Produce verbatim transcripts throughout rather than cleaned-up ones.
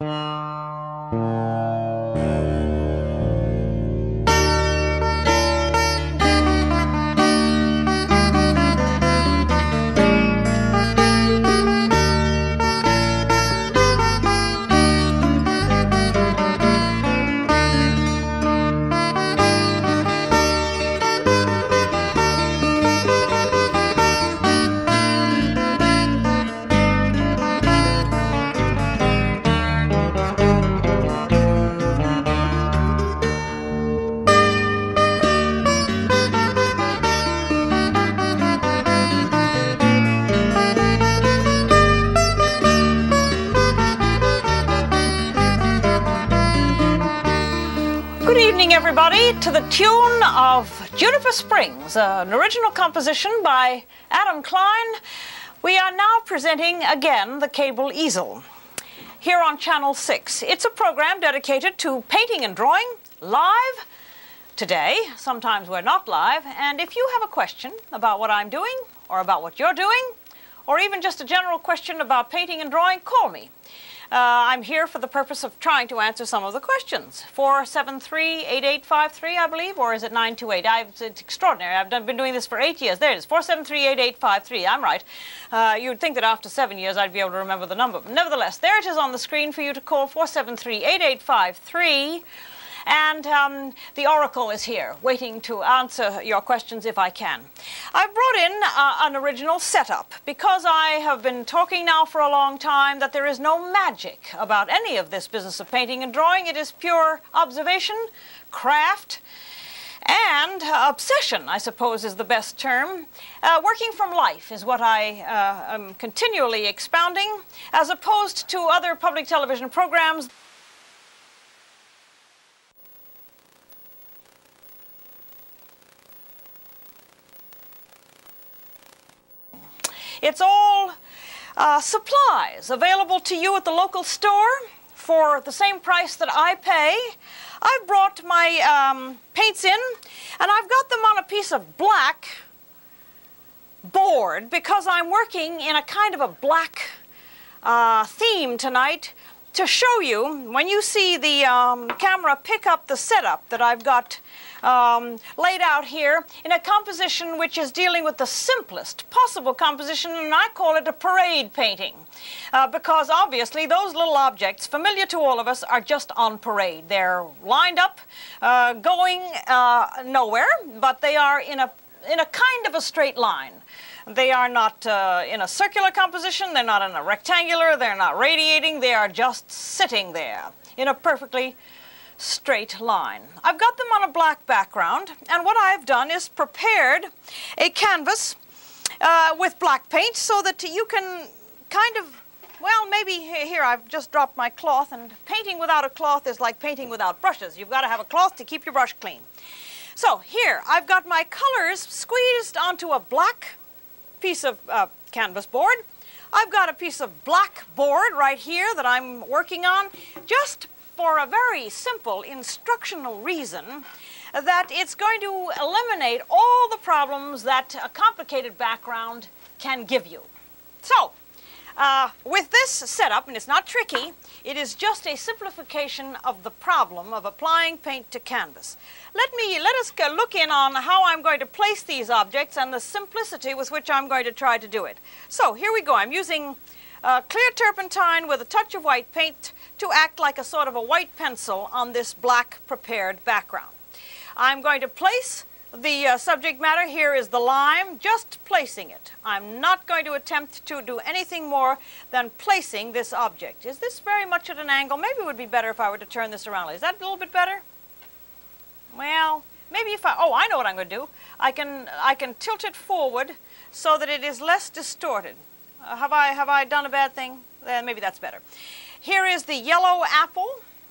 Everybody, to the tune of Juniper Springs, uh, an original composition by Adam Klein. We are now presenting again the cable Easel here on Channel six. It's a program dedicated to painting and drawing live today. Sometimes we're not live, and if you have a question about what I'm doing or about what you're doing, or even just a general question about painting and drawing, call me. Uh, I'm here for the purpose of trying to answer some of the questions. four seven three, eight eight five three, I believe, or is it nine two eight? I've, it's extraordinary. I've done, been doing this for eight years. There it is, four seven three, eight eight five three. I'm right. Uh, you'd think that after seven years I'd be able to remember the number. But nevertheless, there it is on the screen for you to call, four seven three, eight eight five three. And um, the Oracle is here, waiting to answer your questions if I can. I've brought in uh, an original setup, because I have been talking now for a long time that there is no magic about any of this business of painting and drawing. It is pure observation, craft, and uh, obsession, I suppose is the best term. Uh, working from life is what I uh, am continually expounding, as opposed to other public television programs. It's all uh, supplies available to you at the local store for the same price that I pay. I've brought my um, paints in, and I've got them on a piece of black board because I'm working in a kind of a black uh, theme tonight to show you, when you see the um, camera pick up the setup that I've got Um, laid out here in a composition which is dealing with the simplest possible composition, and I call it a parade painting, uh, because obviously those little objects, familiar to all of us, are just on parade. They're lined up, uh, going uh, nowhere, but they are in a, in a kind of a straight line. They are not uh, in a circular composition, they're not in a rectangular, they're not radiating, they are just sitting there in a perfectly straight line. I've got them on a black background, and what I've done is prepared a canvas uh, with black paint so that you can kind of, well, maybe here I've just dropped my cloth, and painting without a cloth is like painting without brushes. You've got to have a cloth to keep your brush clean. So here I've got my colors squeezed onto a black piece of uh, canvas board. I've got a piece of black board right here that I'm working on, just for a very simple instructional reason, that it's going to eliminate all the problems that a complicated background can give you. So, uh, with this setup, and it's not tricky, it is just a simplification of the problem of applying paint to canvas. Let me, let us go look in on how I'm going to place these objects and the simplicity with which I'm going to try to do it. So, here we go. I'm using Uh, clear turpentine with a touch of white paint to act like a sort of a white pencil on this black prepared background. I'm going to place the uh, subject matter. Here is the lime, just placing it. I'm not going to attempt to do anything more than placing this object. Is this very much at an angle? Maybe it would be better if I were to turn this around. Is that a little bit better? Well, maybe if I, oh, I know what I'm going to do. I can, I can tilt it forward so that it is less distorted. Uh, have I, have I done a bad thing? Uh, maybe that's better. Here is the yellow apple,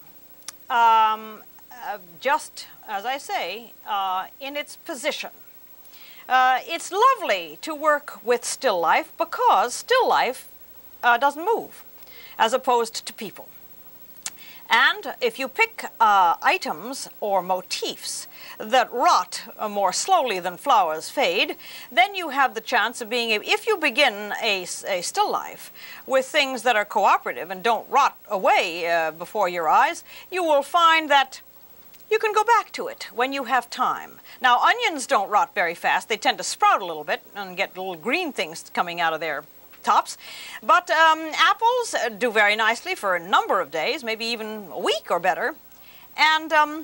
um, uh, just, as I say, uh, in its position. Uh, it's lovely to work with still life because still life uh, doesn't move, as opposed to people. And if you pick uh, items or motifs that rot uh, more slowly than flowers fade, then you have the chance of being able, if you begin a, a still life with things that are cooperative and don't rot away uh, before your eyes, you will find that you can go back to it when you have time. Now, onions don't rot very fast. They tend to sprout a little bit and get little green things coming out of their tops. But um, apples do very nicely for a number of days, maybe even a week or better. And um,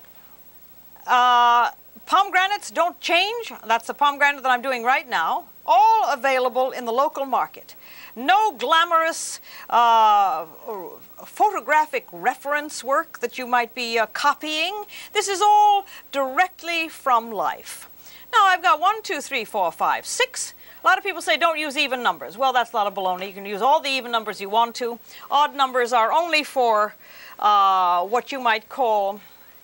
uh, pomegranates don't change. That's the pomegranate that I'm doing right now. All available in the local market. No glamorous uh, photographic reference work that you might be uh, copying. This is all directly from life. Now, I've got one, two, three, four, five, six. A lot of people say don't use even numbers. Well, that's a lot of baloney. You can use all the even numbers you want to. Odd numbers are only for uh, what you might call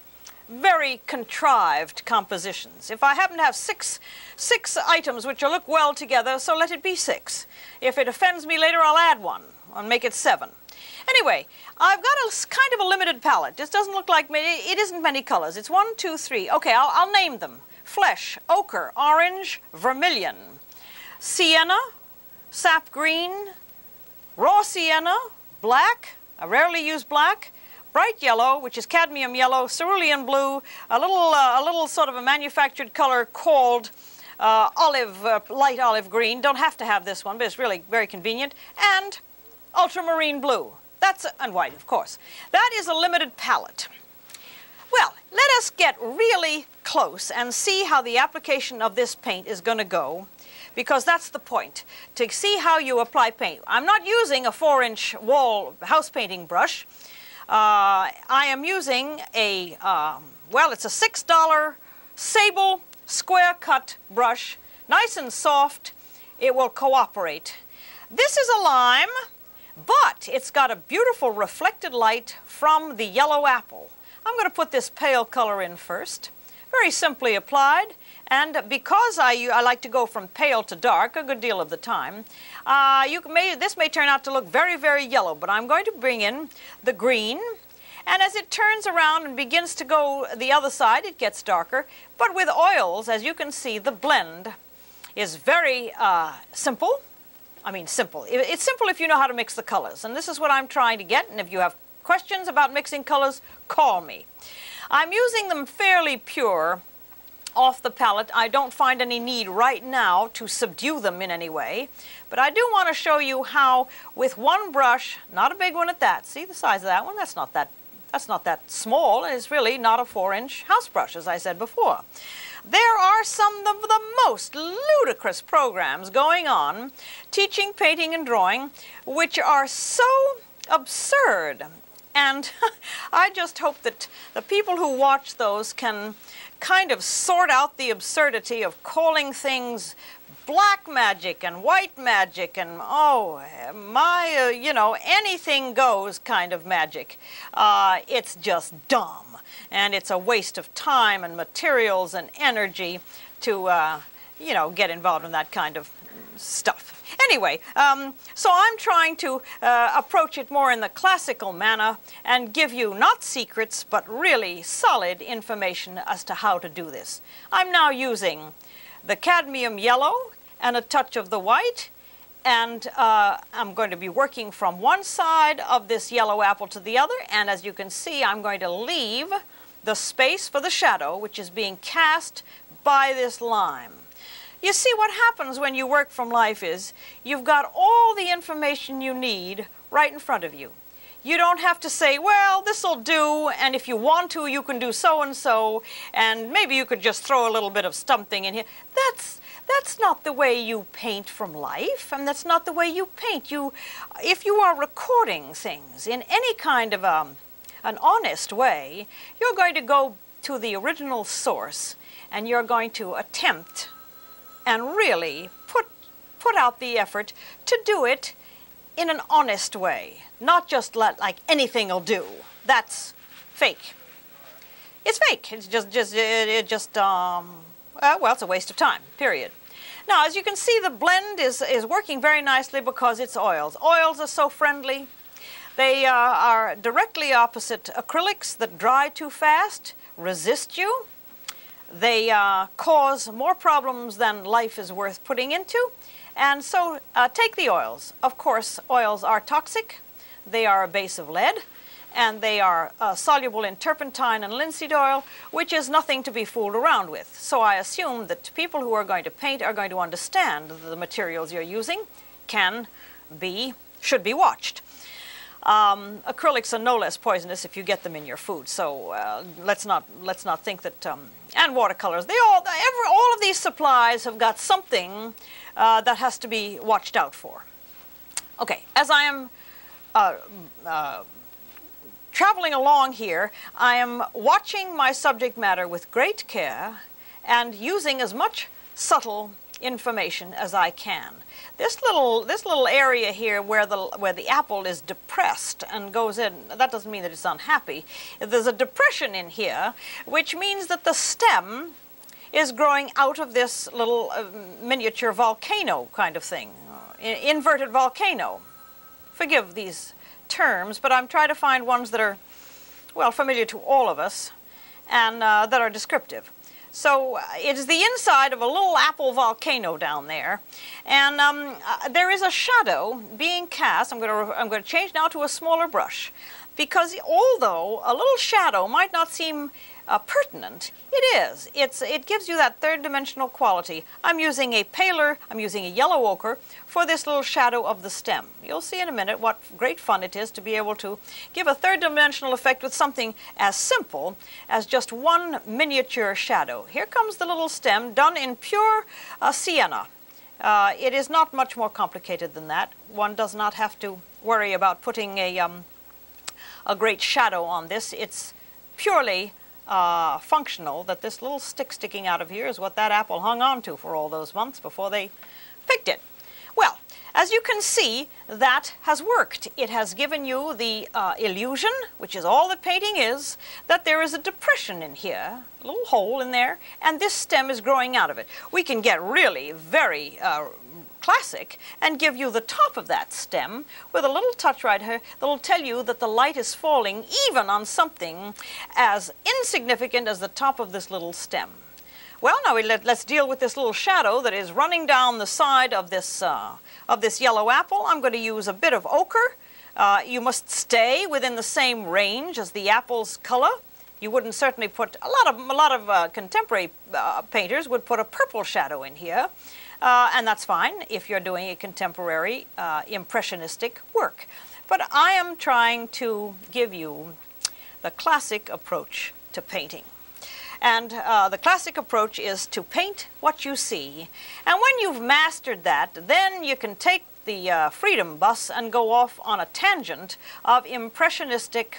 very contrived compositions. If I happen to have six, six items which will look well together, so let it be six. If it offends me later, I'll add one and make it seven. Anyway, I've got a kind of a limited palette. This doesn't look like many, it isn't many colors. It's one, two, three. Okay, I'll, I'll name them. Flesh, ochre, orange, vermilion, sienna, sap green, raw sienna, black, I rarely use black, bright yellow, which is cadmium yellow, cerulean blue, a little, uh, a little sort of a manufactured color called uh, olive, uh, light olive green. Don't have to have this one, but it's really very convenient. And ultramarine blue. That's, and white, of course. That is a limited palette. Well, let us get really close and see how the application of this paint is going to go, because that's the point, to see how you apply paint. I'm not using a four-inch wall house painting brush. Uh, I am using a, um, well, it's a six dollar sable square cut brush, nice and soft. It will cooperate. This is a lime, but it's got a beautiful reflected light from the yellow apple. I'm going to put this pale color in first, very simply applied. And because I, I like to go from pale to dark a good deal of the time, uh, you may, this may turn out to look very, very yellow, but I'm going to bring in the green. And as it turns around and begins to go the other side, it gets darker. But with oils, as you can see, the blend is very uh, simple. I mean, simple. It's simple if you know how to mix the colors. And this is what I'm trying to get. And if you have questions about mixing colors, call me. I'm using them fairly pure off the palette. I don't find any need right now to subdue them in any way, but I do want to show you how with one brush, not a big one at that, see the size of that one? That's not that, that's not that small. It's really not a four-inch house brush, as I said before. There are some of the most ludicrous programs going on teaching painting and drawing which are so absurd. And I just hope that the people who watch those can kind of sort out the absurdity of calling things black magic and white magic and, oh, my, uh, you know, anything goes kind of magic. Uh, it's just dumb. And it's a waste of time and materials and energy to, uh, you know, get involved in that kind of stuff. Anyway, um, so I'm trying to uh, approach it more in the classical manner and give you not secrets, but really solid information as to how to do this. I'm now using the cadmium yellow and a touch of the white, and uh, I'm going to be working from one side of this yellow apple to the other, and as you can see, I'm going to leave the space for the shadow, which is being cast by this lime. You see, what happens when you work from life is you've got all the information you need right in front of you. You don't have to say, well, this'll do, and if you want to, you can do so-and-so, and maybe you could just throw a little bit of something in here. That's, that's not the way you paint from life, and that's not the way you paint. You, if you are recording things in any kind of a, an honest way, you're going to go to the original source, and you're going to attempt and really put, put out the effort to do it in an honest way, not just let, like anything will do. That's fake. It's fake. It's just, just, it, it just, um, uh, well, it's a waste of time, period. Now, as you can see, the blend is, is working very nicely because it's oils. Oils are so friendly. They uh, are directly opposite acrylics that dry too fast, resist you. They uh, cause more problems than life is worth putting into. And so uh, take the oils. Of course, oils are toxic. They are a base of lead, and they are uh, soluble in turpentine and linseed oil, which is nothing to be fooled around with. So I assume that people who are going to paint are going to understand that the materials you're using can be, should be watched. Um, acrylics are no less poisonous if you get them in your food. So uh, let's not let's not think that. Um, and watercolors. They all every, all of these supplies have got something uh, that has to be watched out for. Okay, as I am uh, uh, traveling along here, I am watching my subject matter with great care and using as much subtle information as I can. This little this little area here where the where the apple is depressed and goes in, that doesn't mean that it's unhappy. There's a depression in here, which means that the stem is growing out of this little uh, miniature volcano kind of thing, uh, inverted volcano. Forgive these terms, but I'm trying to find ones that are, well, familiar to all of us and uh, that are descriptive. So uh, it is the inside of a little apple volcano down there, and um, uh, there is a shadow being cast. I'm going to I'm going to change now to a smaller brush, because although a little shadow might not seem uh, pertinent, it is. It's it gives you that third dimensional quality. I'm using a paler, I'm using a yellow ochre for this little shadow of the stem. You'll see in a minute what great fun it is to be able to give a third dimensional effect with something as simple as just one miniature shadow. Here comes the little stem done in pure uh, sienna. Uh, it is not much more complicated than that. One does not have to worry about putting a, um, a great shadow on this. It's purely uh, functional that this little stick sticking out of here is what that apple hung on to for all those months before they picked it. Well, as you can see, that has worked. It has given you the uh, illusion, which is all that painting is, that there is a depression in here, a little hole in there, and this stem is growing out of it. We can get really very uh, classic and give you the top of that stem with a little touch right here that will tell you that the light is falling even on something as insignificant as the top of this little stem. Well, now we let, let's deal with this little shadow that is running down the side of this, uh, of this yellow apple. I'm going to use a bit of ochre. Uh, you must stay within the same range as the apple's color. You wouldn't certainly put, a lot of, a lot of uh, contemporary uh, painters would put a purple shadow in here. Uh, and that's fine if you're doing a contemporary uh, impressionistic work. But I am trying to give you the classic approach to painting. And uh, the classic approach is to paint what you see. And when you've mastered that, then you can take the uh, freedom bus and go off on a tangent of impressionistic,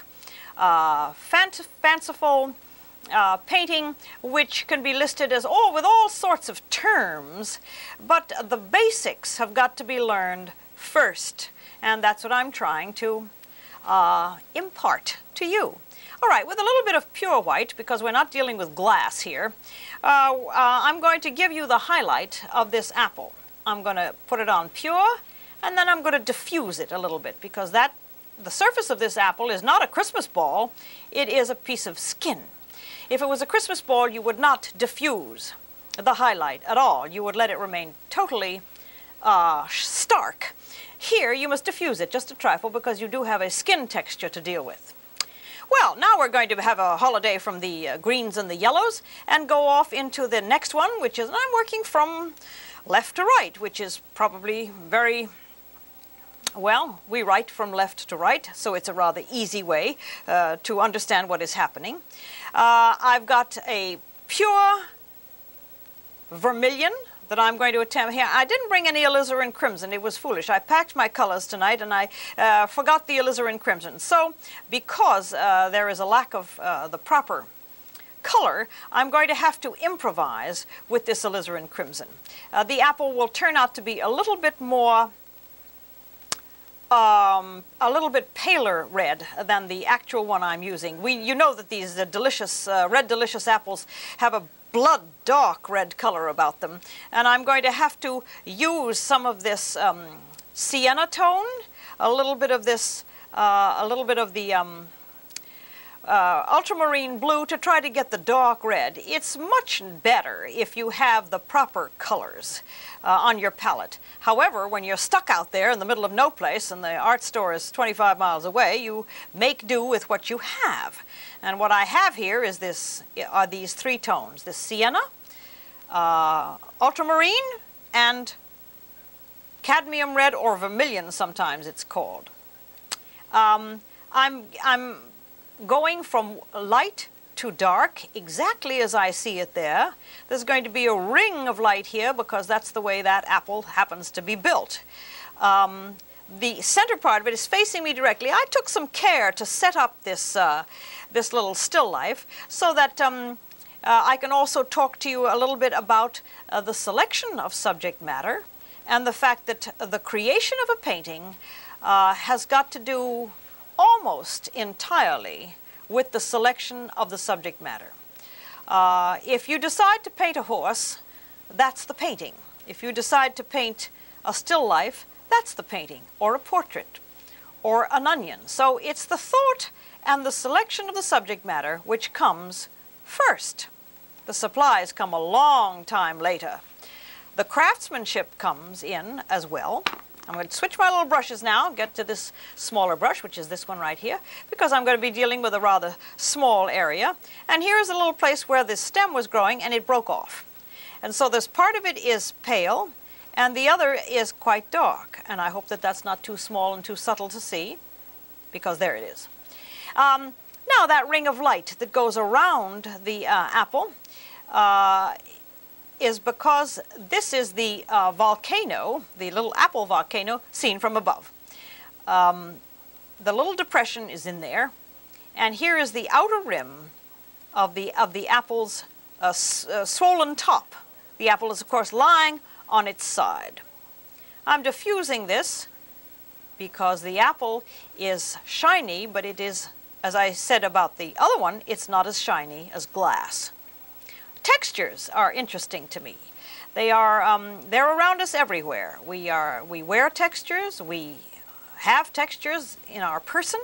uh, fant fanciful uh, painting, which can be listed as all with all sorts of terms. But the basics have got to be learned first. And that's what I'm trying to uh, impart to you. All right, with a little bit of pure white, because we're not dealing with glass here, uh, uh, I'm going to give you the highlight of this apple. I'm going to put it on pure, and then I'm going to diffuse it a little bit, because that, the surface of this apple is not a Christmas ball, it is a piece of skin. If it was a Christmas ball, you would not diffuse the highlight at all. You would let it remain totally uh, stark. Here, you must diffuse it just a trifle, because you do have a skin texture to deal with. Well, now we're going to have a holiday from the uh, greens and the yellows and go off into the next one, which is, I'm working from left to right, which is probably very, well, we write from left to right, so it's a rather easy way uh, to understand what is happening. Uh, I've got a pure vermilion that I'm going to attempt here. I didn't bring any alizarin crimson. It was foolish. I packed my colors tonight and I uh, forgot the alizarin crimson. So because uh, there is a lack of uh, the proper color, I'm going to have to improvise with this alizarin crimson. Uh, the apple will turn out to be a little bit more Um, a little bit paler red than the actual one I'm using. We, you know that these uh, delicious, uh, red delicious apples have a blood dark red color about them, and I'm going to have to use some of this um, sienna tone, a little bit of this, uh, a little bit of the um, uh, ultramarine blue to try to get the dark red. It's much better if you have the proper colors uh, on your palette. However, when you're stuck out there in the middle of no place and the art store is twenty-five miles away, you make do with what you have. And what I have here is this, are these three tones, this sienna, uh, ultramarine, and cadmium red, or vermilion sometimes it's called. Um, I'm, I'm going from light to dark exactly as I see it there. There's going to be a ring of light here because that's the way that apple happens to be built. Um, the center part of it is facing me directly. I took some care to set up this, uh, this little still life so that um, uh, I can also talk to you a little bit about uh, the selection of subject matter and the fact that the creation of a painting uh, has got to do almost entirely with the selection of the subject matter. Uh, if you decide to paint a horse, that's the painting. If you decide to paint a still life, that's the painting, or a portrait, or an onion. So it's the thought and the selection of the subject matter which comes first. The supplies come a long time later. The craftsmanship comes in as well. I'm going to switch my little brushes now, get to this smaller brush, which is this one right here, because I'm going to be dealing with a rather small area. And here's a little place where this stem was growing and it broke off. And so this part of it is pale and the other is quite dark. And I hope that that's not too small and too subtle to see, because there it is. Um, now that ring of light that goes around the uh, apple uh, is because this is the uh, volcano, the little apple volcano, seen from above. Um, the little depression is in there, and here is the outer rim of the, of the apple's uh, s uh, swollen top. The apple is, of course, lying on its side. I'm diffusing this because the apple is shiny, but it is, as I said about the other one, it's not as shiny as glass. Textures are interesting to me. They are, um, they're around us everywhere. We, are, we wear textures, we have textures in our person,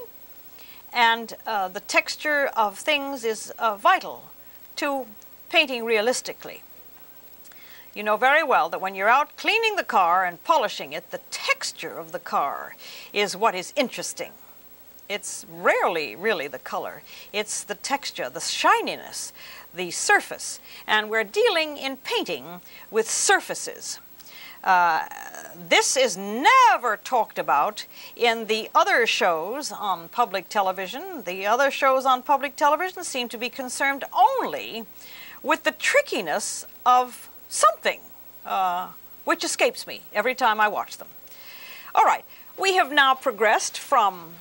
and uh, the texture of things is uh, vital to painting realistically. You know very well that when you're out cleaning the car and polishing it, the texture of the car is what is interesting. It's rarely really the color. It's the texture, the shininess, the surface. And we're dealing in painting with surfaces. Uh, this is never talked about in the other shows on public television. The other shows on public television seem to be concerned only with the trickiness of something, uh, which escapes me every time I watch them. All right, we have now progressed from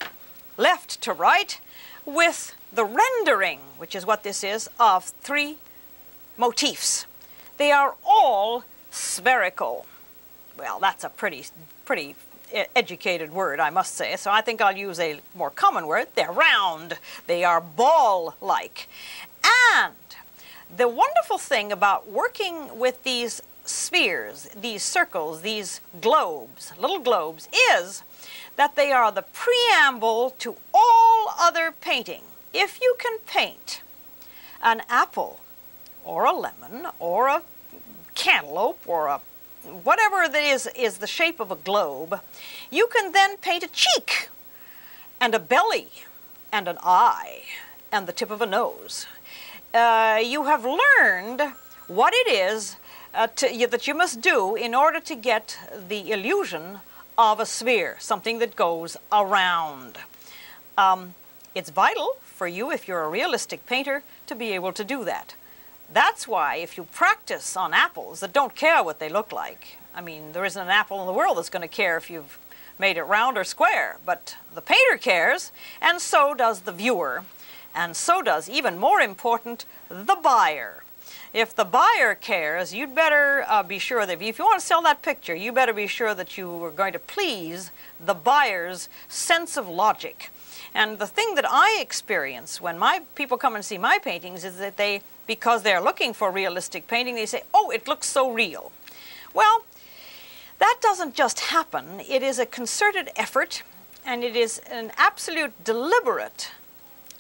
left to right with the rendering, which is what this is, of three motifs. They are all spherical. Well, that's a pretty, pretty educated word, I must say, so I think I'll use a more common word. They're round. They are ball-like. And the wonderful thing about working with these spheres, these circles, these globes, little globes, is that they are the preamble to all other painting. If you can paint an apple or a lemon or a cantaloupe or a whatever that is is the shape of a globe, you can then paint a cheek and a belly and an eye and the tip of a nose. Uh, you have learned what it is uh, to, you, that you must do in order to get the illusion of a sphere, something that goes around. Um, it's vital for you, if you're a realistic painter, to be able to do that. That's why if you practice on apples that don't care what they look like, I mean, there isn't an apple in the world that's going to care if you've made it round or square, but the painter cares, and so does the viewer. And so does, even more important, the buyer. If the buyer cares, you'd better uh, be sure that if you want to sell that picture, you better be sure that you are going to please the buyer's sense of logic. And the thing that I experience when my people come and see my paintings is that they, because they're looking for realistic painting, they say, oh, it looks so real. Well, that doesn't just happen. It is a concerted effort, and it is an absolute deliberate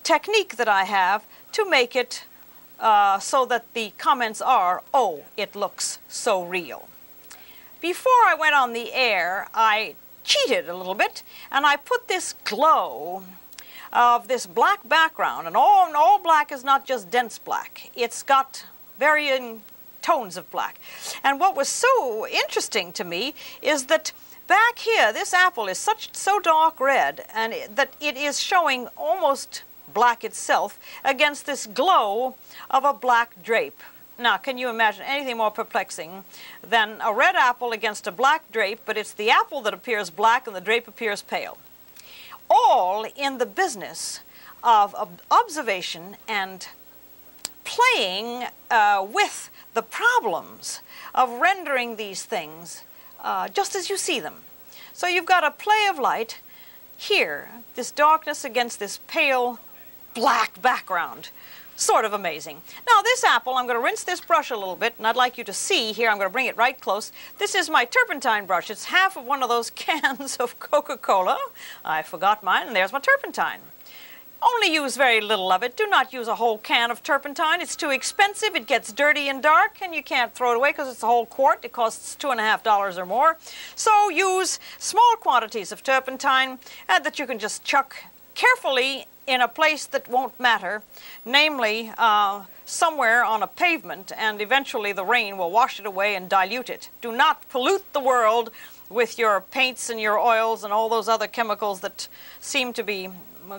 technique that I have to make it uh, so that the comments are, oh, it looks so real. Before I went on the air, I cheated a little bit, and I put this glow of this black background, and all, and all black is not just dense black. It's got varying tones of black. And what was so interesting to me is that back here, this apple is such so dark red, and it, that it is showing almost black itself against this glow of a black drape. Now, can you imagine anything more perplexing than a red apple against a black drape, but it's the apple that appears black and the drape appears pale? All in the business of, of observation and playing uh, with the problems of rendering these things uh, just as you see them. So you've got a play of light here, this darkness against this pale black background. Sort of amazing. Now this apple, I'm going to rinse this brush a little bit, and I'd like you to see here, I'm going to bring it right close. This is my turpentine brush. It's half of one of those cans of Coca-Cola. I forgot mine, and there's my turpentine. Only use very little of it. Do not use a whole can of turpentine. It's too expensive. It gets dirty and dark, and you can't throw it away because it's a whole quart. It costs two and a half dollars or more. So use small quantities of turpentine uh, that you can just chuck carefully in a place that won't matter, namely uh, somewhere on a pavement, and eventually the rain will wash it away and dilute it. Do not pollute the world with your paints and your oils and all those other chemicals that seem to be uh,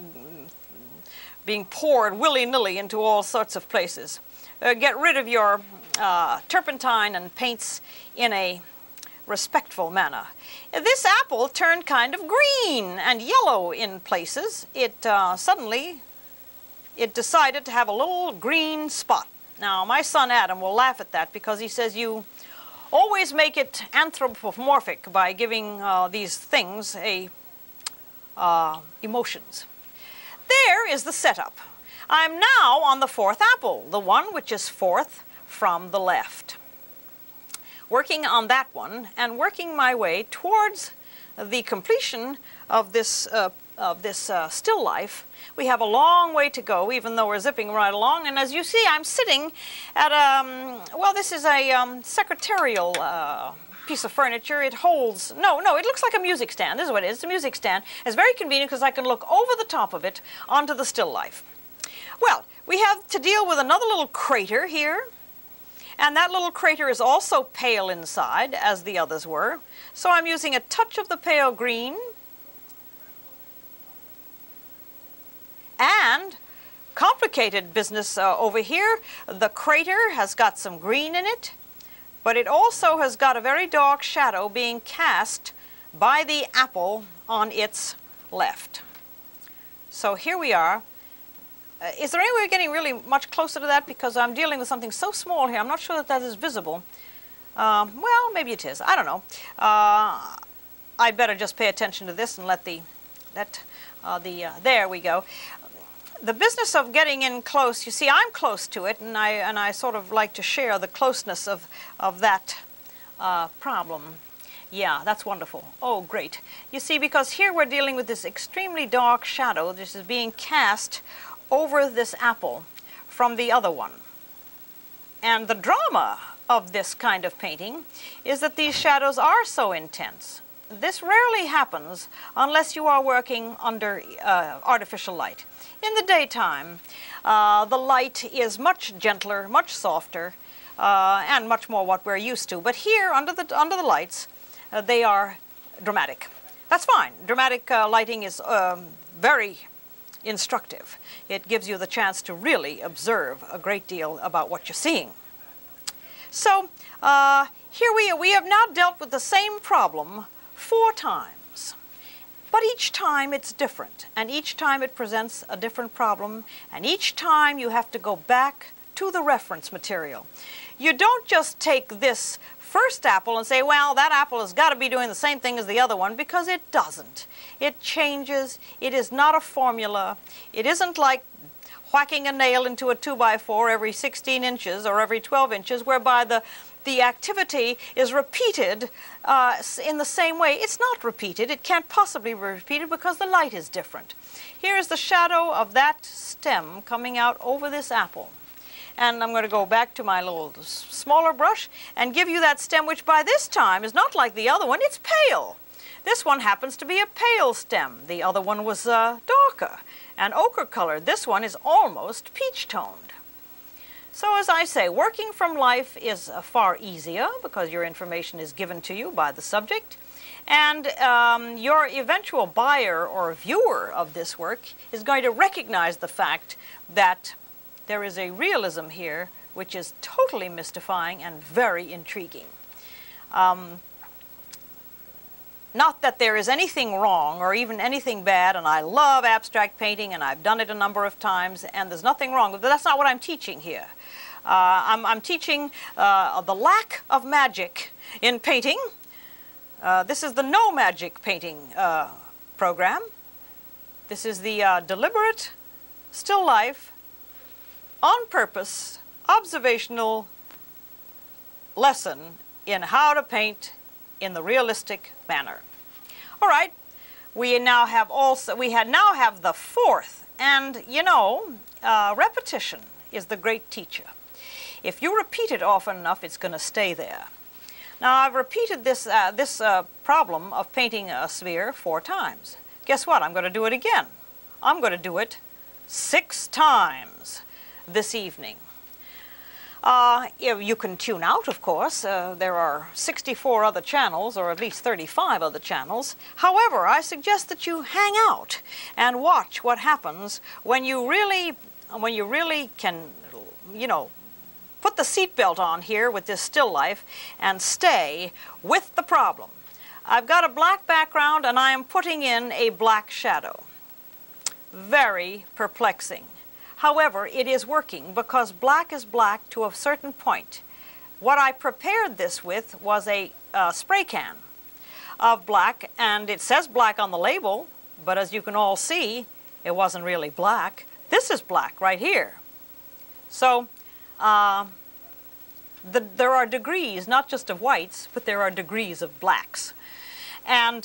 being poured willy-nilly into all sorts of places. Uh, get rid of your uh, turpentine and paints in a respectful manner. This apple turned kind of green and yellow in places. It uh, suddenly, it decided to have a little green spot. Now, my son Adam will laugh at that because he says you always make it anthropomorphic by giving uh, these things a uh, emotions. There is the setup. I'm now on the fourth apple, the one which is fourth from the left. Working on that one and working my way towards the completion of this, uh, of this uh, still life. We have a long way to go, even though we're zipping right along. And as you see, I'm sitting at, um, well, this is a um, secretarial uh, piece of furniture. It holds, no, no, it looks like a music stand. This is what it is, it's a music stand. It's very convenient because I can look over the top of it onto the still life. Well, we have to deal with another little crater here. And that little crater is also pale inside, as the others were. So I'm using a touch of the pale green. And complicated business uh, over here. The crater has got some green in it, but it also has got a very dark shadow being cast by the apple on its left. So here we are. Uh, is there any way of getting really much closer to that? Because I'm dealing with something so small here. I'm not sure that that is visible. Um, well, maybe it is. I don't know. Uh, I'd better just pay attention to this and let the, let, uh, the, uh, there we go. The business of getting in close, you see, I'm close to it, and I, and I sort of like to share the closeness of, of that uh, problem. Yeah, that's wonderful. Oh, great. You see, because here we're dealing with this extremely dark shadow. This is being cast over this apple from the other one. And the drama of this kind of painting is that these shadows are so intense. This rarely happens unless you are working under uh, artificial light. In the daytime, uh, the light is much gentler, much softer, uh, and much more what we're used to. But here, under the, under the lights, uh, they are dramatic. That's fine. Dramatic uh, lighting is um, very instructive. It gives you the chance to really observe a great deal about what you're seeing. So uh, here we, we have now dealt with the same problem four times. But each time it's different, and each time it presents a different problem, and each time you have to go back to the reference material. You don't just take this first apple and say, well, that apple has got to be doing the same thing as the other one, because it doesn't. It changes. It is not a formula. It isn't like whacking a nail into a two by four every sixteen inches or every twelve inches, whereby the, the activity is repeated uh, in the same way. It's not repeated. It can't possibly be repeated because the light is different. Here is the shadow of that stem coming out over this apple. And I'm going to go back to my little smaller brush and give you that stem, which by this time is not like the other one. It's pale. This one happens to be a pale stem. The other one was uh, darker and ochre colored. This one is almost peach toned. So as I say, working from life is uh, far easier because your information is given to you by the subject. And um, your eventual buyer or viewer of this work is going to recognize the fact that there is a realism here which is totally mystifying and very intriguing. Um, Not that there is anything wrong or even anything bad, and I love abstract painting and I've done it a number of times and there's nothing wrong, but that's not what I'm teaching here. Uh, I'm, I'm teaching uh, the lack of magic in painting. Uh, this is the no magic painting uh, program. This is the uh, deliberate, still life, on purpose, observational lesson in how to paint in the realistic manner. All right, we now have also we had now have the fourth, and you know, uh, repetition is the great teacher. If you repeat it often enough, it's going to stay there. Now I've repeated this uh, this uh, problem of painting a sphere four times. Guess what? I'm going to do it again. I'm going to do it six times this evening. Uh, you can tune out, of course. Uh, there are sixty-four other channels, or at least thirty-five other channels. However, I suggest that you hang out and watch what happens when you really, when you really can, you know, put the seatbelt on here with this still life and stay with the problem. I've got a black background and I am putting in a black shadow. Very perplexing. However, it is working because black is black to a certain point. What I prepared this with was a uh, spray can of black, and it says black on the label, but as you can all see, it wasn't really black. This is black right here. So uh, the, there are degrees, not just of whites, but there are degrees of blacks. And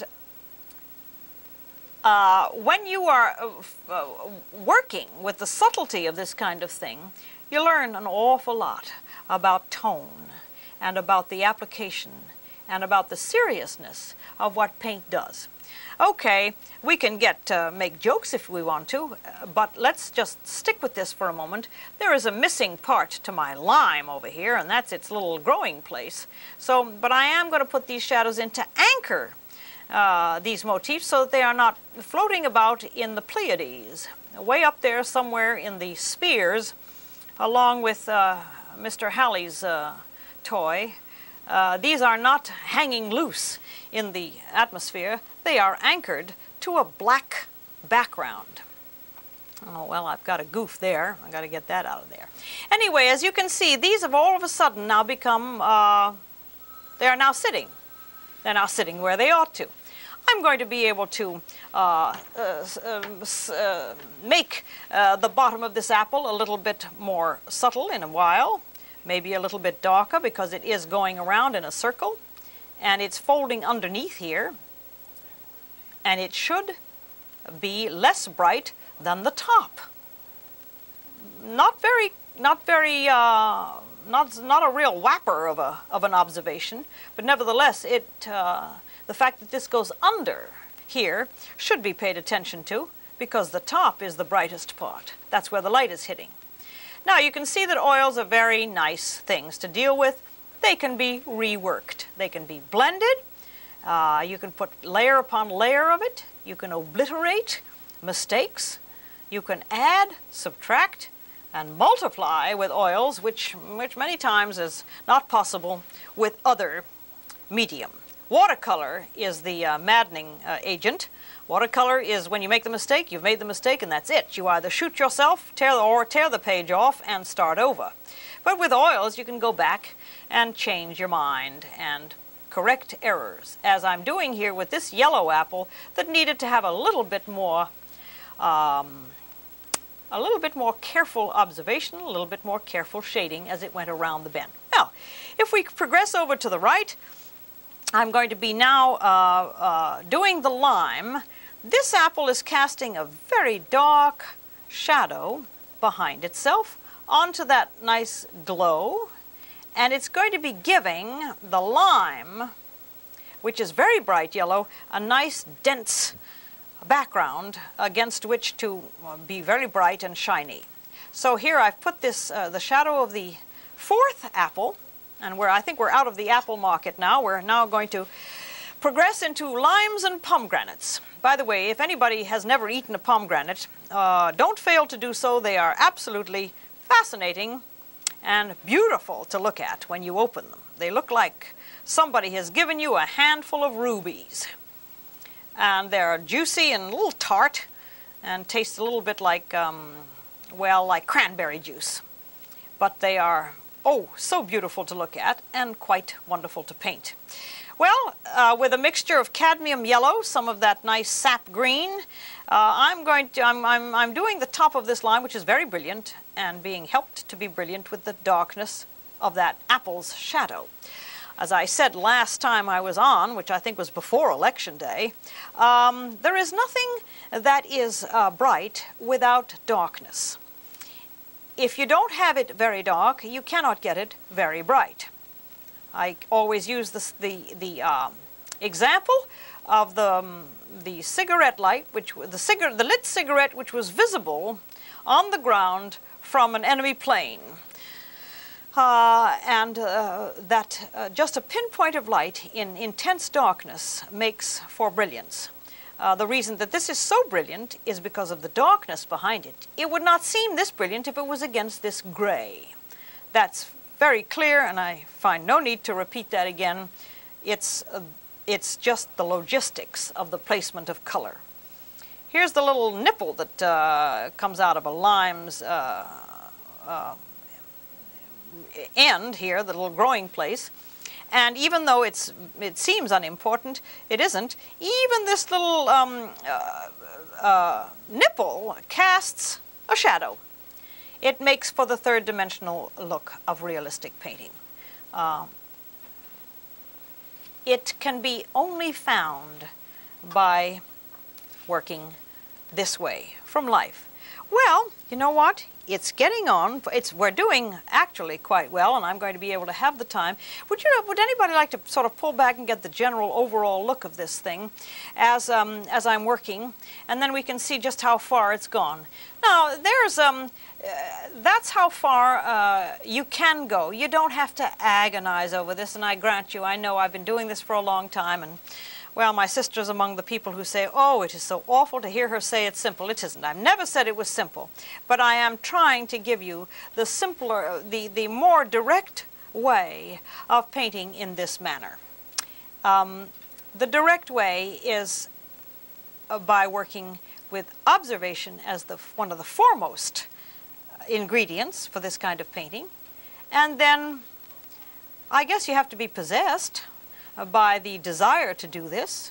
Uh, when you are uh, uh, working with the subtlety of this kind of thing, you learn an awful lot about tone and about the application and about the seriousness of what paint does. Okay, we can get uh, make jokes if we want to, uh, but let's just stick with this for a moment. There is a missing part to my lime over here, and that's its little growing place. So, but I am going to put these shadows in to anchor Uh, these motifs so that they are not floating about in the Pleiades, way up there somewhere in the spheres, along with uh, Mister Halley's uh, toy. Uh, these are not hanging loose in the atmosphere. They are anchored to a black background. Oh, well, I've got a goof there. I've got to get that out of there. Anyway, as you can see, these have all of a sudden now become, uh, they are now sitting. They're now sitting where they ought to. I'm going to be able to uh, uh, uh, make uh, the bottom of this apple a little bit more subtle in a while, maybe a little bit darker because it is going around in a circle, and it's folding underneath here, and it should be less bright than the top. Not very, not very, uh, Not, not a real whapper of, a, of an observation, but nevertheless, it, uh, the fact that this goes under here should be paid attention to because the top is the brightest part. That's where the light is hitting. Now, you can see that oils are very nice things to deal with. They can be reworked. They can be blended. Uh, you can put layer upon layer of it. You can obliterate mistakes. You can add, subtract, and multiply with oils, which, which many times is not possible with other medium. Watercolor is the uh, maddening uh, agent. Watercolor is when you make the mistake, you've made the mistake, and that's it. You either shoot yourself tear the, or tear the page off and start over. But with oils, you can go back and change your mind and correct errors, as I'm doing here with this yellow apple that needed to have a little bit more um, a little bit more careful observation, a little bit more careful shading as it went around the bend. Now, if we progress over to the right, I'm going to be now uh, uh, doing the lime. This apple is casting a very dark shadow behind itself onto that nice glow, and it's going to be giving the lime, which is very bright yellow, a nice dense background against which to be very bright and shiny. So here I've put this, uh, the shadow of the fourth apple, and we're, I think we're out of the apple market now. We're now going to progress into limes and pomegranates. By the way, if anybody has never eaten a pomegranate, uh, don't fail to do so. They are absolutely fascinating and beautiful to look at when you open them. They look like somebody has given you a handful of rubies. And they're juicy and a little tart and taste a little bit like, um, well, like cranberry juice. But they are, oh, so beautiful to look at and quite wonderful to paint. Well, uh, with a mixture of cadmium yellow, some of that nice sap green, uh, I'm going to, I'm, I'm, I'm doing the top of this line, which is very brilliant, and being helped to be brilliant with the darkness of that apple's shadow. As I said last time I was on, which I think was before Election Day, um, there is nothing that is uh, bright without darkness. If you don't have it very dark, you cannot get it very bright. I always use this, the, the um, example of the, um, the cigarette light, which the, cigar the lit cigarette which was visible on the ground from an enemy plane. Uh, and uh, that uh, just a pinpoint of light in intense darkness makes for brilliance. Uh, the reason that this is so brilliant is because of the darkness behind it. It would not seem this brilliant if it was against this gray. That's very clear, and I find no need to repeat that again. It's, uh, it's just the logistics of the placement of color. Here's the little nipple that uh, comes out of a lime's uh, uh, end here, the little growing place. And even though it's, it seems unimportant, it isn't. Even this little um, uh, uh, nipple casts a shadow. It makes for the third dimensional look of realistic painting. Uh, it can be only found by working this way from life. Well, you know what? It's getting on. It's, we're doing actually quite well, and I'm going to be able to have the time. Would you? Would anybody like to sort of pull back and get the general overall look of this thing as um, as I'm working, and then we can see just how far it's gone. Now, there's um, uh, that's how far uh, you can go. You don't have to agonize over this, and I grant you, I know I've been doing this for a long time, and well, my sister's among the people who say, oh, it is so awful to hear her say it's simple. It isn't. I've never said it was simple. But I am trying to give you the simpler, the, the more direct way of painting in this manner. Um, the direct way is uh, by working with observation as the, one of the foremost ingredients for this kind of painting. And then I guess you have to be possessed by the desire to do this,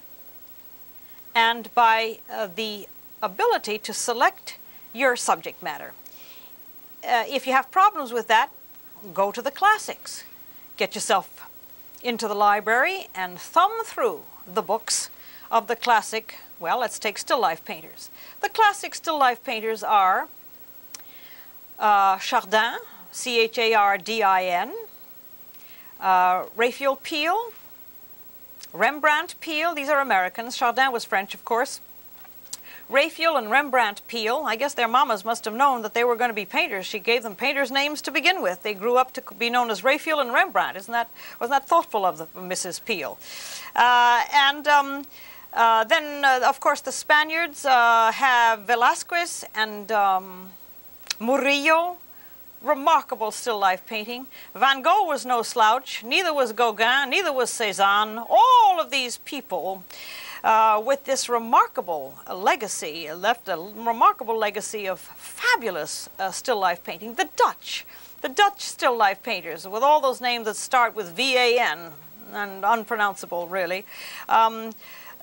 and by uh, the ability to select your subject matter. Uh, if you have problems with that, go to the classics. Get yourself into the library and thumb through the books of the classic, well, let's take still life painters. The classic still life painters are uh, Chardin, C H A R D I N, Uh, Raphael Peale, Rembrandt Peale, these are Americans. Chardin was French, of course. Raphael and Rembrandt Peale, I guess their mamas must have known that they were going to be painters. She gave them painters' names to begin with. They grew up to be known as Raphael and Rembrandt. Isn't that, wasn't that thoughtful of the, Missus Peale? Uh, and um, uh, then, uh, of course, the Spaniards uh, have Velázquez and um, Murillo. Remarkable still life painting. Van Gogh was no slouch, neither was Gauguin, neither was Cézanne. All of these people uh, with this remarkable legacy, left a remarkable legacy of fabulous uh, still life painting. The Dutch, the Dutch still life painters with all those names that start with V A N and unpronounceable really. Um,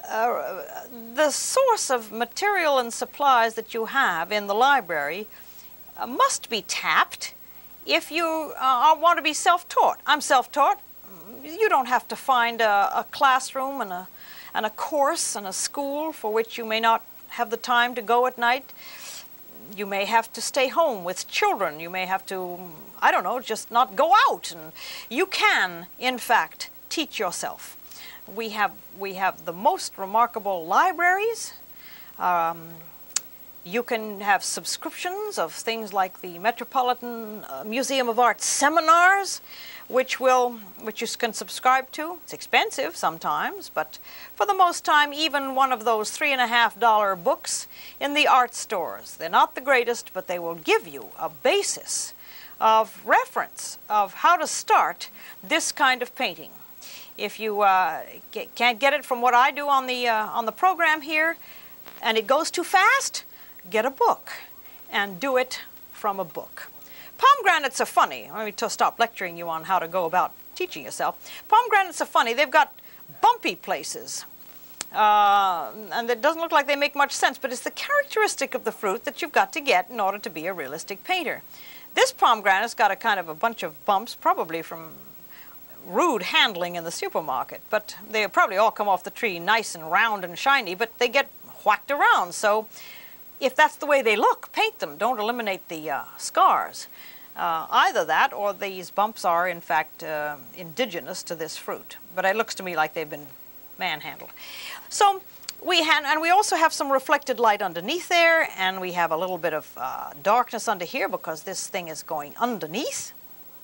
uh, the source of material and supplies that you have in the library uh, must be tapped if you uh, want to be self-taught. I'm self-taught. You don't have to find a, a classroom and a, and a course and a school for which you may not have the time to go at night. You may have to stay home with children. You may have to, I don't know, just not go out. And you can, in fact, teach yourself. We have, we have the most remarkable libraries. Um, you can have subscriptions of things like the Metropolitan uh, Museum of Art seminars, which will, which you can subscribe to. It's expensive sometimes, but for the most time, even one of those three and a half dollar books in the art stores. They're not the greatest, but they will give you a basis of reference of how to start this kind of painting. If you uh, get, can't get it from what I do on the uh, on the program here, and it goes too fast, get a book and do it from a book. Pomegranates are funny. Let me to stop lecturing you on how to go about teaching yourself. Pomegranates are funny. They've got bumpy places. Uh, and it doesn't look like they make much sense, but it's the characteristic of the fruit that you've got to get in order to be a realistic painter. This pomegranate's got a kind of a bunch of bumps, probably from rude handling in the supermarket, but they probably all come off the tree nice and round and shiny, but they get whacked around. So if that's the way they look, paint them. Don't eliminate the uh, scars. Uh, either that or these bumps are, in fact, uh, indigenous to this fruit. But it looks to me like they've been manhandled. So we had, and we also have some reflected light underneath there, and we have a little bit of uh, darkness under here because this thing is going underneath.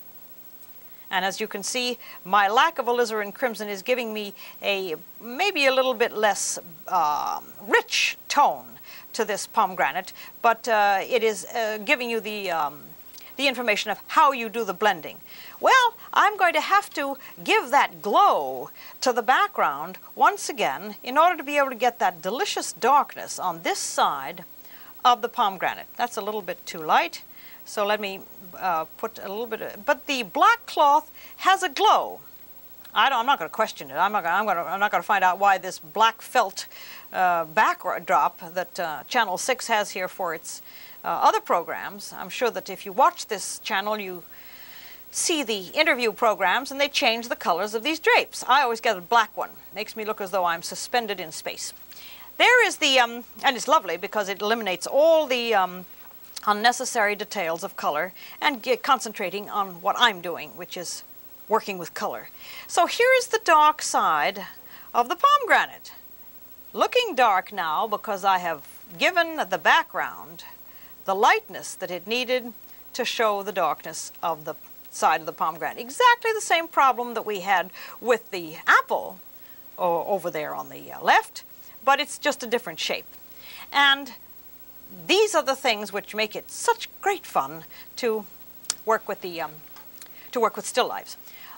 And as you can see, my lack of alizarin crimson is giving me a maybe a little bit less uh, rich tone to this pomegranate, but uh, it is uh, giving you the um, the information of how you do the blending. Well, I'm going to have to give that glow to the background once again in order to be able to get that delicious darkness on this side of the pomegranate. That's a little bit too light, so let me uh, put a little bit of, but the black cloth has a glow. I don't, I'm not going to question it. I'm not, I'm, gonna, I'm not going to find out why this black felt uh, backdrop that uh, Channel six has here for its uh, other programs. I'm sure that if you watch this channel, you see the interview programs, and they change the colors of these drapes. I always get a black one. Makes me look as though I'm suspended in space. There is the, um, and it's lovely because it eliminates all the um, unnecessary details of color and get concentrating on what I'm doing, which is working with color. So here is the dark side of the pomegranate. Looking dark now because I have given the background the lightness that it needed to show the darkness of the side of the pomegranate. Exactly the same problem that we had with the apple o over there on the uh, left, but it's just a different shape. And these are the things which make it such great fun to work with the um, to work with still lifes.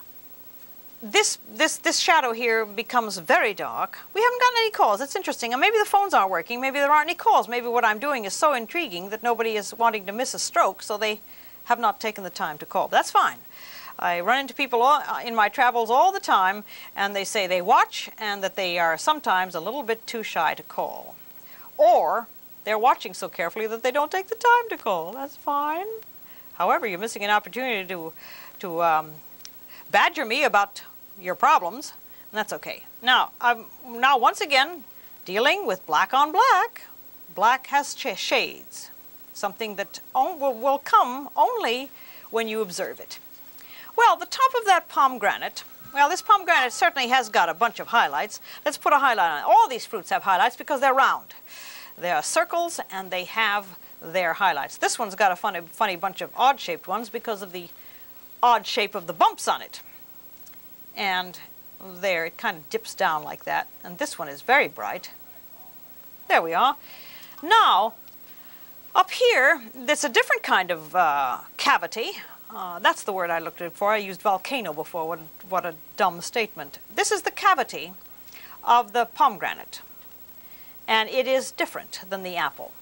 This, this, this shadow here becomes very dark. We haven't gotten any calls. It's interesting. And maybe the phones aren't working. Maybe there aren't any calls. Maybe what I'm doing is so intriguing that nobody is wanting to miss a stroke, so they have not taken the time to call. But that's fine. I run into people all, uh, in my travels all the time, and they say they watch and that they are sometimes a little bit too shy to call. Or they're watching so carefully that they don't take the time to call. That's fine. However, you're missing an opportunity to, to um, badger me about your problems, and that's okay. Now, I'm now once again dealing with black on black. Black has sh shades, something that will, will come only when you observe it. Well, the top of that pomegranate, well, this pomegranate certainly has got a bunch of highlights. Let's put a highlight on it. All these fruits have highlights because they're round. They are circles, and they have their highlights. This one's got a funny, funny bunch of odd-shaped ones because of the odd shape of the bumps on it. And there, it kind of dips down like that. And this one is very bright. There we are. Now, up here, there's a different kind of uh, cavity. Uh, that's the word I looked for. I used volcano before. What, what a dumb statement. This is the cavity of the pomegranate. And it is different than the apple.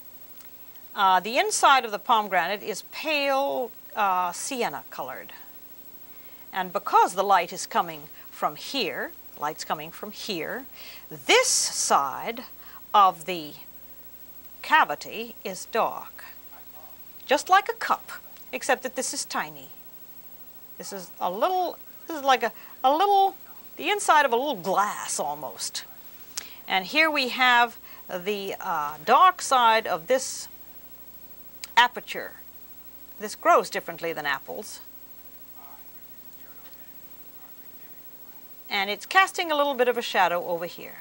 Uh, the inside of the pomegranate is pale uh, sienna colored. And because the light is coming from here, Light's coming from here. This side of the cavity is dark, just like a cup, except that this is tiny. This is a little, this is like a, a little, the inside of a little glass almost. And here we have the uh, dark side of this aperture. This grows differently than apples. And it's casting a little bit of a shadow over here.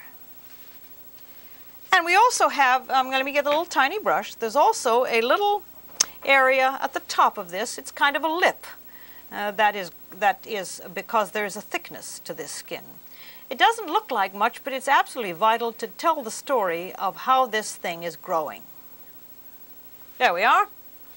And we also have, um, let me get a little tiny brush, there's also a little area at the top of this. It's kind of a lip. Uh, that is, that is because there's a thickness to this skin. It doesn't look like much, but it's absolutely vital to tell the story of how this thing is growing. There we are.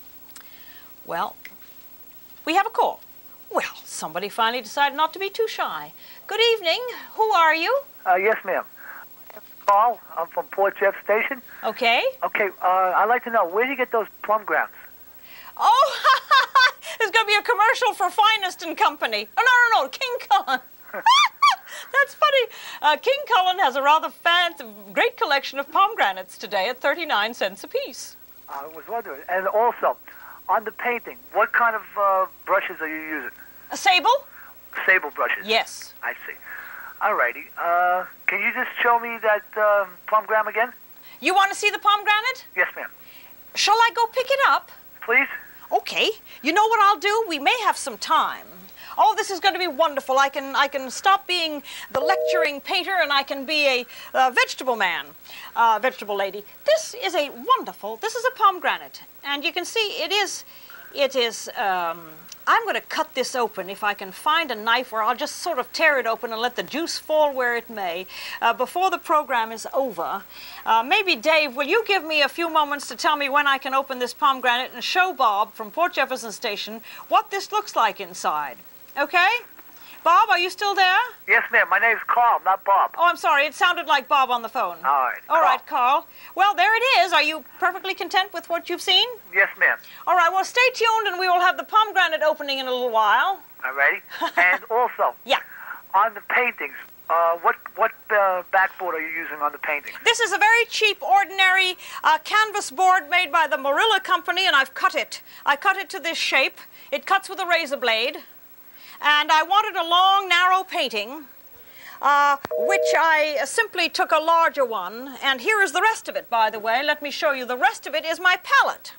Well, we have a call. Well, somebody finally decided not to be too shy. Good evening. Who are you? Uh, yes, ma'am. Carl, I'm from Port Jeff Station. Okay. Okay, uh, I'd like to know, where do you get those plum grounds? Oh, there's going to be a commercial for Finest and Company. Oh, no, no, no, King Cullen. That's funny. Uh, King Cullen has a rather fancy, great collection of pomegranates today at thirty-nine cents a piece. I was wondering. And also, on the painting, what kind of uh, brushes are you using? A sable? Sable brushes? Yes. I see. All righty. Uh, can you just show me that um, pomegranate again? You want to see the pomegranate? Yes, ma'am. Shall I go pick it up? Please? Okay. You know what I'll do? We may have some time. Oh, this is going to be wonderful. I can, I can stop being the lecturing painter and I can be a uh, vegetable man, uh, vegetable lady. This is a wonderful, this is a pomegranate. And you can see it is, it is, um, I'm going to cut this open if I can find a knife, or I'll just sort of tear it open and let the juice fall where it may uh, before the program is over. Uh, maybe, Dave, will you give me a few moments to tell me when I can open this pomegranate and show Bob from Port Jefferson Station what this looks like inside? Okay? Bob, are you still there? Yes, ma'am. My name's Carl, not Bob. Oh, I'm sorry. It sounded like Bob on the phone. All right. All right, Carl. Well, there it is. Are you perfectly content with what you've seen? Yes, ma'am. All right. Well, stay tuned, and we will have the pomegranate opening in a little while. All righty. And also, yeah, on the paintings, uh, what what uh, backboard are you using on the paintings? This is a very cheap, ordinary uh, canvas board made by the Morilla Company, and I've cut it. I cut it to this shape. It cuts with a razor blade. And I wanted a long, narrow painting, uh, which I simply took a larger one. And here is the rest of it, by the way. Let me show you. The rest of it is my palette.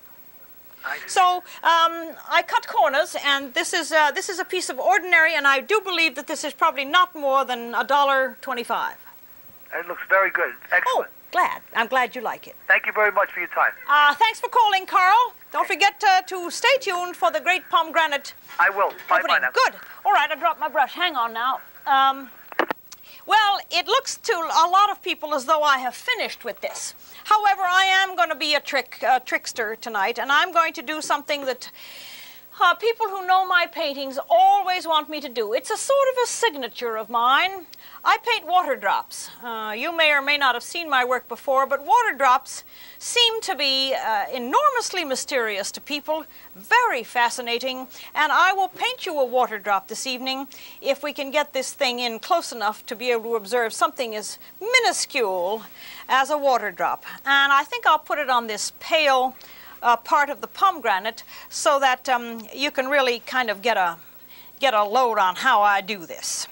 So um, I cut corners, and this is, uh, this is a piece of ordinary, and I do believe that this is probably not more than a dollar twenty-five. It looks very good. Excellent. Oh, glad. I'm glad you like it. Thank you very much for your time. Uh, thanks for calling, Carl. Don't forget uh, to stay tuned for the great pomegranate I will. Bye opening. bye now. Good. All right, I dropped my brush. Hang on now. Um, well, it looks to a lot of people as though I have finished with this. However, I am going to be a trick uh, trickster tonight, and I'm going to do something that uh, people who know my paintings always want me to do. It's a sort of a signature of mine. I paint water drops. Uh, you may or may not have seen my work before, but water drops seem to be uh, enormously mysterious to people, very fascinating, and I will paint you a water drop this evening if we can get this thing in close enough to be able to observe something as minuscule as a water drop. And I think I'll put it on this pale uh, part of the pomegranate so that um, you can really kind of get a, get a load on how I do this.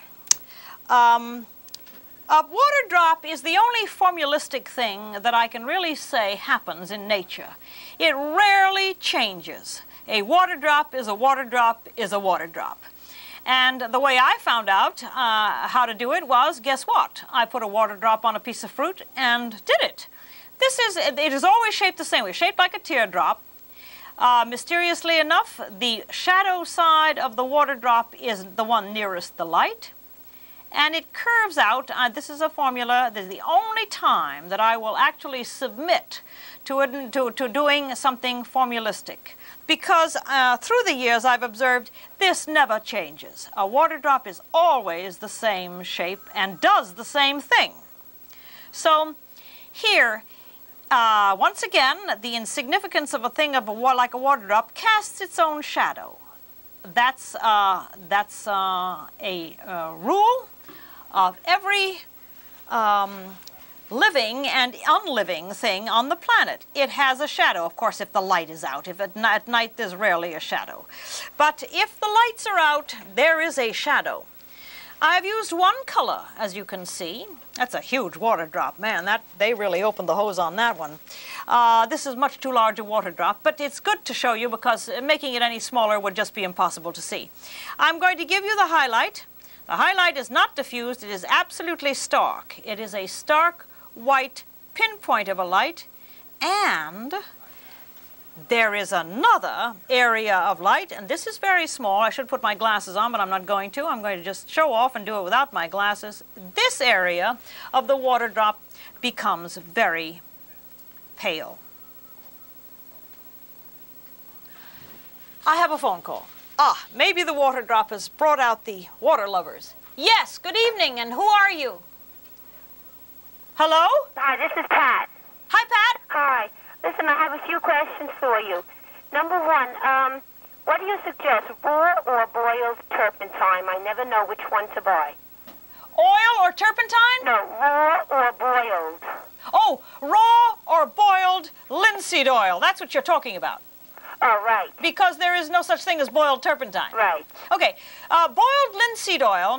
Um, a water drop is the only formulistic thing that I can really say happens in nature. It rarely changes. A water drop is a water drop is a water drop. And the way I found out uh, how to do it was, guess what? I put a water drop on a piece of fruit and did it. This is, it is always shaped the same way, shaped like a teardrop. Uh, mysteriously enough, the shadow side of the water drop is the one nearest the light. And it curves out. Uh, this is a formula. This is the only time that I will actually submit to, it, to, to doing something formulistic. Because uh, through the years I've observed this never changes. A water drop is always the same shape and does the same thing. So here, uh, once again, the insignificance of a thing of a, like a water drop casts its own shadow. That's, uh, that's uh, a uh, rule of every um, living and unliving thing on the planet. It has a shadow, of course, if the light is out. If at, at night there's rarely a shadow. But if the lights are out, there is a shadow. I've used one color, as you can see. That's a huge water drop. Man, that, they really opened the hose on that one. Uh, this is much too large a water drop, but it's good to show you because making it any smaller would just be impossible to see. I'm going to give you the highlight. The highlight is not diffused. It is absolutely stark. It is a stark white pinpoint of a light, and there is another area of light, and this is very small. I should put my glasses on, but I'm not going to. I'm going to just show off and do it without my glasses. This area of the water drop becomes very pale. I have a phone call. Ah, maybe the water drop has brought out the water lovers. Yes, good evening, and who are you? Hello? Hi, this is Pat. Hi, Pat. Hi. Listen, I have a few questions for you. Number one, um, what do you suggest, raw or boiled turpentine? I never know which one to buy. Oil or turpentine? No, raw or boiled. Oh, raw or boiled linseed oil. That's what you're talking about. Oh, right. Because there is no such thing as boiled turpentine. Right. Okay, uh, boiled linseed oil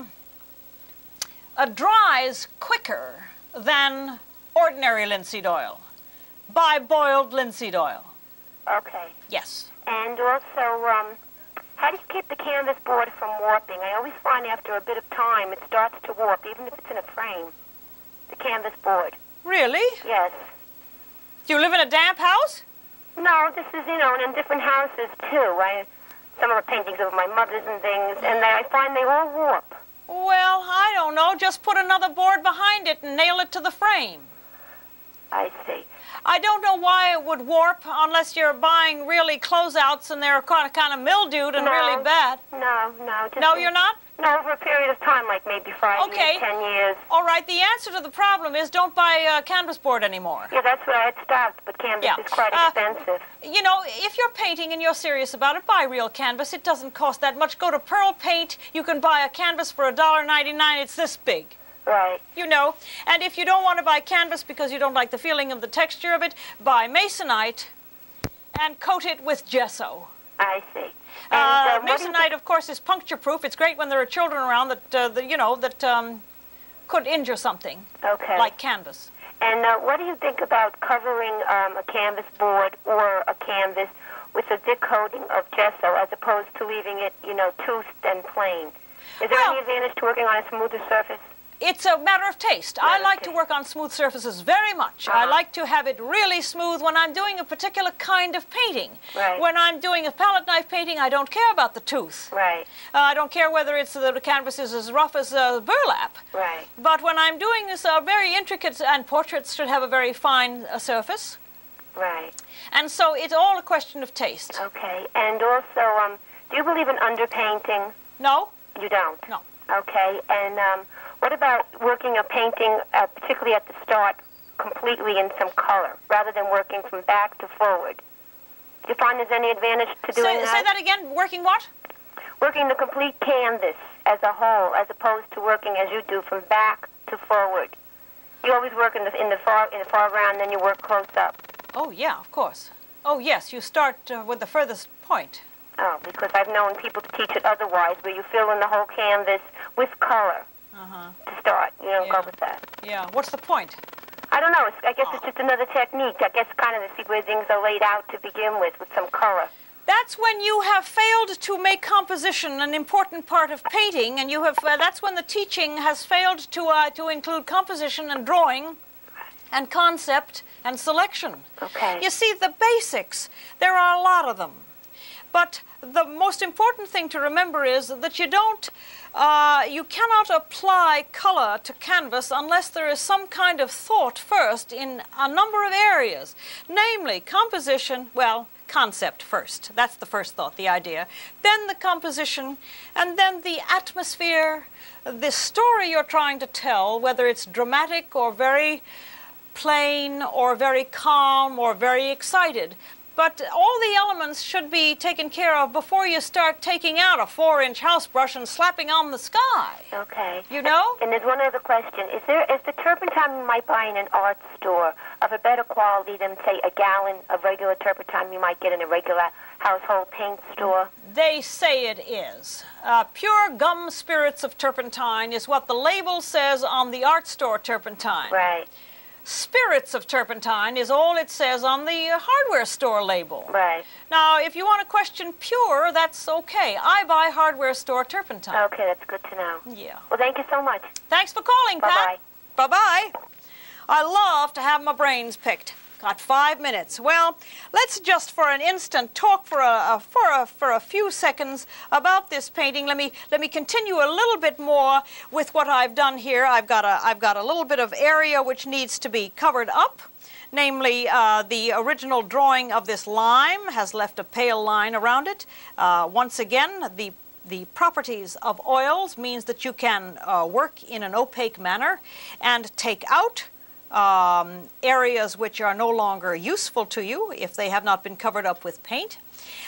uh, dries quicker than ordinary linseed oil by boiled linseed oil. Okay. Yes. And also, um, how do you keep the canvas board from warping? I always find after a bit of time it starts to warp, even if it's in a frame, the canvas board. Really? Yes. Do you live in a damp house? No, this is, you know, and in different houses, too. I, some of the paintings of my mother's and things, and they, I find they all warp. Well, I don't know. Just put another board behind it and nail it to the frame. I see. I don't know why it would warp unless you're buying really closeouts and they're kind of, kind of mildewed and no, really bad. No, no. Just No, a, you're not? No, over a period of time, like maybe five Okay. years, ten years. All right, the answer to the problem is don't buy a canvas board anymore. Yeah, that's what I had stopped, but canvas Yeah. is quite Uh, expensive. You know, if you're painting and you're serious about it, buy real canvas. It doesn't cost that much. Go to Pearl Paint. You can buy a canvas for a dollar ninety-nine. It's this big. Right. You know, and if you don't want to buy canvas because you don't like the feeling of the texture of it, buy masonite and coat it with gesso. I see. And, Uh, uh, what do you masonite, of course, is puncture-proof. It's great when there are children around that, uh, that you know, that um, could injure something, Okay. like canvas. And uh, what do you think about covering um, a canvas board or a canvas with a thick coating of gesso as opposed to leaving it, you know, toothed and plain? Is there Well, any advantage to working on a smoother surface? It's a matter of taste. I like to work on smooth surfaces very much. I Uh-huh. like to have it really smooth when I'm doing a particular kind of painting. Right. When I'm doing a palette knife painting, I don't care about the tooth. Right. Uh, I don't care whether it's the canvas is as rough as uh, burlap. Right. But when I'm doing this uh, very intricate, and portraits should have a very fine uh, surface. Right. And so it's all a question of taste. Okay. And also, um, do you believe in underpainting? No? You don't? No. Okay. And um, what about working a painting, uh, particularly at the start, completely in some color, rather than working from back to forward? Do you find there's any advantage to doing Say, that? say that again. Working what? Working the complete canvas as a whole, as opposed to working as you do from back to forward. You always work in the in the far in the foreground, then you work close up. Oh, yeah, of course. Oh, yes, you start uh, with the furthest point. Oh, because I've known people to teach it otherwise, where you fill in the whole canvas with color Uh-huh. to start. You don't Yeah. go with that. Yeah, what's the point? I don't know. It's, I guess it's just another technique. I guess kind of to see where things are laid out to begin with, with some color. That's when you have failed to make composition an important part of painting, and you have. Uh, that's when the teaching has failed to uh, to include composition and drawing, and concept and selection. Okay. You see, the basics. There are a lot of them, but the most important thing to remember is that you don't. Uh, you cannot apply color to canvas unless there is some kind of thought first in a number of areas, namely composition. Well. Concept first. That's the first thought, the idea. Then the composition, and then the atmosphere, the story you're trying to tell, whether it's dramatic or very plain or very calm or very excited. But all the elements should be taken care of before you start taking out a four-inch house brush and slapping on the sky. Okay. You know? And there's one other question. Is there is the turpentine you might buy in an art store of a better quality than, say, a gallon of regular turpentine you might get in a regular household paint store? They say it is. Uh, pure gum spirits of turpentine is what the label says on the art store turpentine. Right. Spirits of turpentine is all it says on the uh, hardware store label. Right. Now, if you want to question pure, that's okay. I buy hardware store turpentine. Okay, that's good to know. Yeah. Well, thank you so much. Thanks for calling, Pat. Bye-bye. Bye-bye. I love to have my brains picked. Got five minutes. Well, let's just for an instant talk for a, a for a for a few seconds about this painting. Let me let me continue a little bit more with what I've done here. I've got a I've got a little bit of area which needs to be covered up. Namely, uh, the original drawing of this lime has left a pale line around it. Uh, once again, the The properties of oils means that you can uh, work in an opaque manner and take out um, areas which are no longer useful to you if they have not been covered up with paint.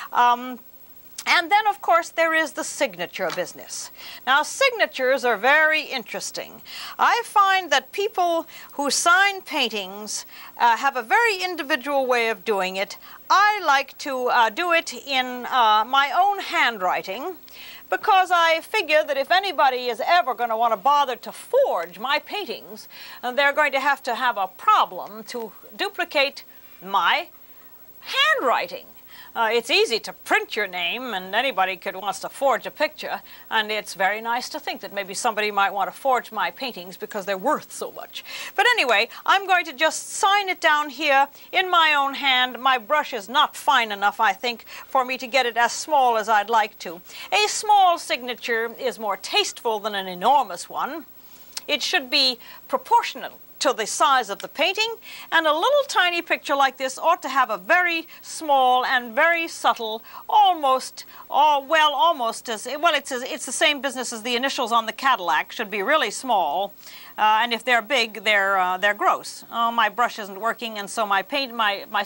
Um, and then, of course, there is the signature business. Now, signatures are very interesting. I find that people who sign paintings uh, have a very individual way of doing it. I like to uh, do it in uh, my own handwriting, because I figure that if anybody is ever going to want to bother to forge my paintings, uh, they're going to have to have a problem to duplicate my handwriting. Uh, it's easy to print your name, and anybody could wants to forge a picture, and it's very nice to think that maybe somebody might want to forge my paintings because they're worth so much. But anyway, I'm going to just sign it down here in my own hand. My brush is not fine enough, I think, for me to get it as small as I'd like to. A small signature is more tasteful than an enormous one. It should be proportional to the size of the painting, and a little tiny picture like this ought to have a very small and very subtle, almost, oh, well, almost as, well, it's, as, it's the same business as the initials on the Cadillac, should be really small, uh, and if they're big, they're, uh, they're gross. Oh, my brush isn't working, and so my paint, my, my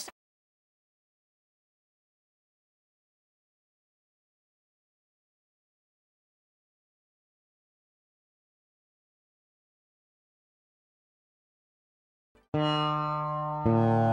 Thank you.